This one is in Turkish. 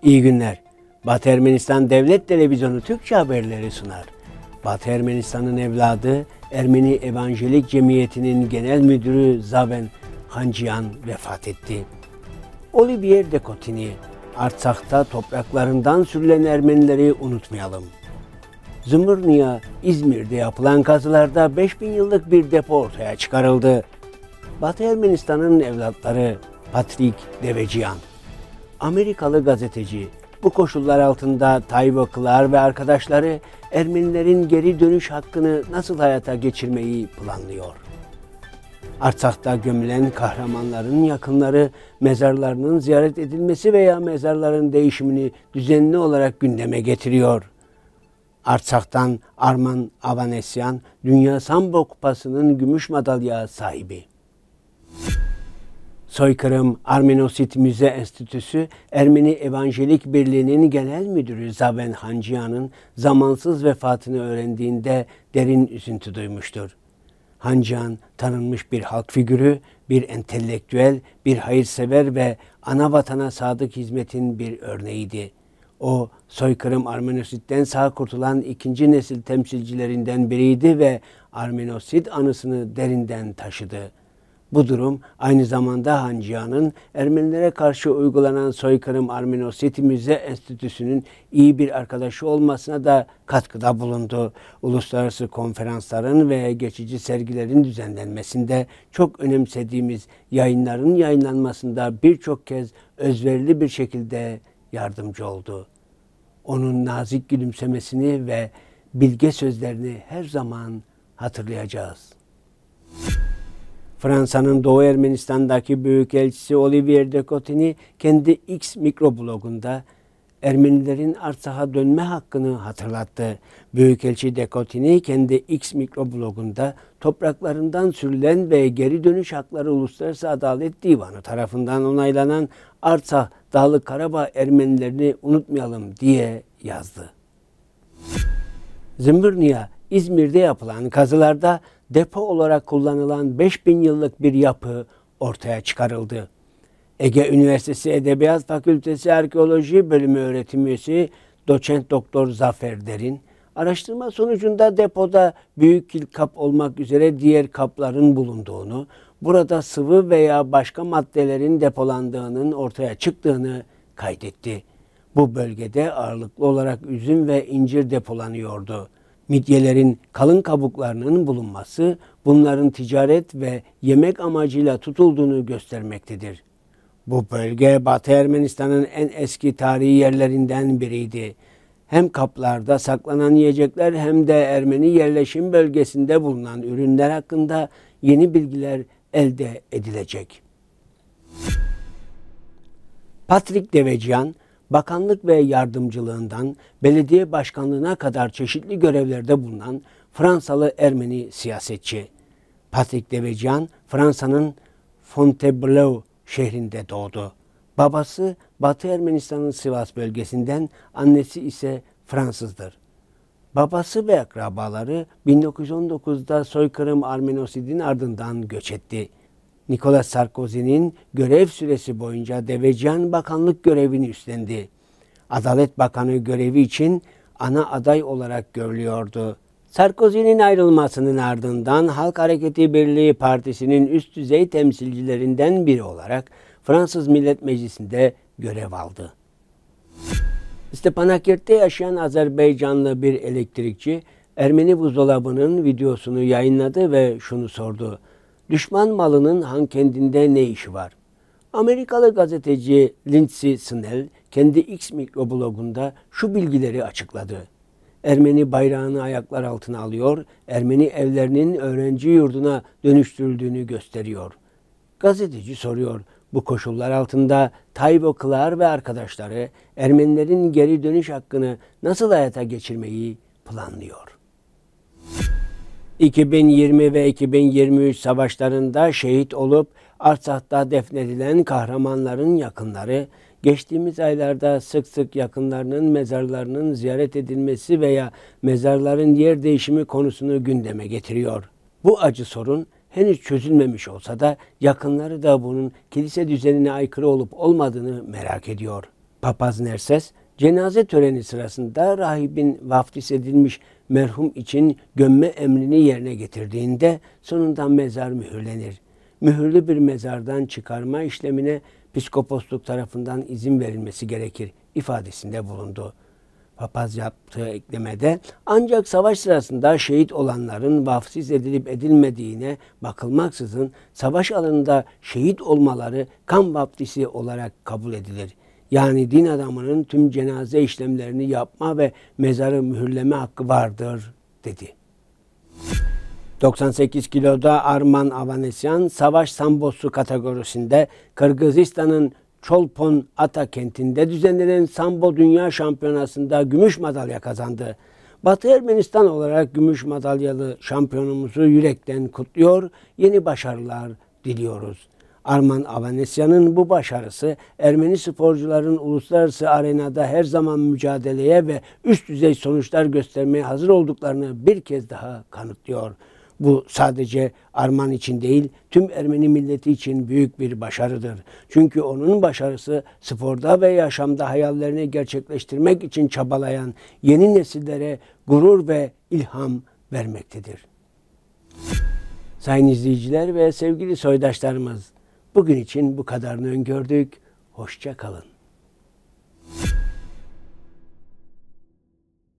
İyi günler. Batı Ermenistan Devlet Televizyonu Türkçe haberleri sunar. Batı Ermenistan'ın evladı Ermeni Evangelik Cemiyeti'nin genel müdürü Zaven Hanciyan vefat etti. Olivier de Cotigny, Artsak'ta topraklarından sürülen Ermenileri unutmayalım. Zımırnia, İzmir'de yapılan kazılarda 5000 yıllık bir depo ortaya çıkarıldı. Batı Ermenistan'ın evlatları Patrick Devecian, Amerikalı gazeteci, bu koşullar altında Tayvo Kılar ve arkadaşları Ermenilerin geri dönüş hakkını nasıl hayata geçirmeyi planlıyor? Artsak'ta gömülen kahramanların yakınları mezarlarının ziyaret edilmesi veya mezarların değişimini düzenli olarak gündeme getiriyor. Artsak'tan Arman Avanesyan, Dünya Sambo Kupası'nın gümüş madalya sahibi. Soykırım Armenosit Müze Enstitüsü, Ermeni Evangelik Birliği'nin genel müdürü Zaven Hanciyan'ın zamansız vefatını öğrendiğinde derin üzüntü duymuştur. Hanciyan, tanınmış bir halk figürü, bir entelektüel, bir hayırsever ve ana vatana sadık hizmetin bir örneğiydi. O, soykırım Armenosit'ten sağ kurtulan ikinci nesil temsilcilerinden biriydi ve Armenosit anısını derinden taşıdı. Bu durum aynı zamanda Hanciyan'ın Ermenilere karşı uygulanan soykırım Armenosit Müze Enstitüsü'nün iyi bir arkadaşı olmasına da katkıda bulundu. Uluslararası konferansların ve geçici sergilerin düzenlenmesinde çok önemsediğimiz yayınların yayınlanmasında birçok kez özverili bir şekilde yardımcı oldu. Onun nazik gülümsemesini ve bilge sözlerini her zaman hatırlayacağız. Fransa'nın Doğu Ermenistan'daki Büyükelçisi Olivier de Cotigny kendi X mikroblogunda Ermenilerin Artsak'a dönme hakkını hatırlattı. Büyükelçi de Cotigny kendi X mikroblogunda topraklarından sürülen ve geri dönüş hakları Uluslararası Adalet Divanı tarafından onaylanan Artsak Dağlık Karabağ Ermenilerini unutmayalım diye yazdı. Zımırnia, İzmir'de yapılan kazılarda depo olarak kullanılan 5000 yıllık bir yapı ortaya çıkarıldı. Ege Üniversitesi Edebiyat Fakültesi Arkeoloji Bölümü öğretim üyesi Doçent Doktor Zafer Derin, araştırma sonucunda depoda büyük kilkap olmak üzere diğer kapların bulunduğunu, burada sıvı veya başka maddelerin depolandığının ortaya çıktığını kaydetti. Bu bölgede ağırlıklı olarak üzüm ve incir depolanıyordu. Midyelerin kalın kabuklarının bulunması bunların ticaret ve yemek amacıyla tutulduğunu göstermektedir. Bu bölge Batı Ermenistan'ın en eski tarihi yerlerinden biriydi. Hem kaplarda saklanan yiyecekler hem de Ermeni yerleşim bölgesinde bulunan ürünler hakkında yeni bilgiler elde edilecek. Patrick Devecian, bakanlık ve yardımcılığından belediye başkanlığına kadar çeşitli görevlerde bulunan Fransalı Ermeni siyasetçi. Patrick Devecian, Fransa'nın Fontainebleau şehrinde doğdu. Babası Batı Ermenistan'ın Sivas bölgesinden, annesi ise Fransızdır. Babası ve akrabaları 1919'da soykırım Armenosid'in ardından göç etti. Nicolas Sarkozy'nin görev süresi boyunca Devecian bakanlık görevini üstlendi. Adalet Bakanı görevi için ana aday olarak görülüyordu. Sarkozy'nin ayrılmasının ardından Halk Hareketi Birliği Partisi'nin üst düzey temsilcilerinden biri olarak Fransız Millet Meclisi'nde görev aldı. Stepanakert yaşayan Azerbaycanlı bir elektrikçi Ermeni buzdolabının videosunu yayınladı ve şunu sordu: "Düşman malının Hankendinde ne işi var?" Amerikalı gazeteci Lindsey Snell kendi X mikroblogunda şu bilgileri açıkladı. Ermeni bayrağını ayaklar altına alıyor, Ermeni evlerinin öğrenci yurduna dönüştürüldüğünü gösteriyor. Gazeteci soruyor, bu koşullar altında Tayvo Kılar ve arkadaşları Ermenilerin geri dönüş hakkını nasıl hayata geçirmeyi planlıyor? 2020 ve 2023 savaşlarında şehit olup Artsak'ta defnedilen kahramanların yakınları, geçtiğimiz aylarda sık sık yakınlarının mezarlarının ziyaret edilmesi veya mezarların yer değişimi konusunu gündeme getiriyor. Bu acı sorun henüz çözülmemiş olsa da yakınları da bunun kilise düzenine aykırı olup olmadığını merak ediyor. Papaz Nerses, cenaze töreni sırasında rahibin vaftiz edilmiş merhum için gömme emrini yerine getirdiğinde sonunda mezar mühürlenir. Mühürlü bir mezardan çıkarma işlemine psikoposluk tarafından izin verilmesi gerekir ifadesinde bulundu. Papaz yaptığı eklemede ancak savaş sırasında şehit olanların vaftiz edilip edilmediğine bakılmaksızın savaş alanında şehit olmaları kan vaftizi olarak kabul edilir. Yani din adamının tüm cenaze işlemlerini yapma ve mezarı mühürleme hakkı vardır, dedi. 98 kiloda Arman Avanesyan, savaş sambosu kategorisinde Kırgızistan'ın Çolpon-Ata kentinde düzenlenen Sambo Dünya Şampiyonası'nda gümüş madalya kazandı. Batı Ermenistan olarak gümüş madalyalı şampiyonumuzu yürekten kutluyor, yeni başarılar diliyoruz. Arman Avanesyan'ın bu başarısı Ermeni sporcuların uluslararası arenada her zaman mücadeleye ve üst düzey sonuçlar göstermeye hazır olduklarını bir kez daha kanıtlıyor. Bu sadece Arman için değil, tüm Ermeni milleti için büyük bir başarıdır. Çünkü onun başarısı sporda ve yaşamda hayallerini gerçekleştirmek için çabalayan yeni nesillere gurur ve ilham vermektedir. Sayın izleyiciler ve sevgili soydaşlarımız, bugün için bu kadarını öngördük. Hoşça kalın.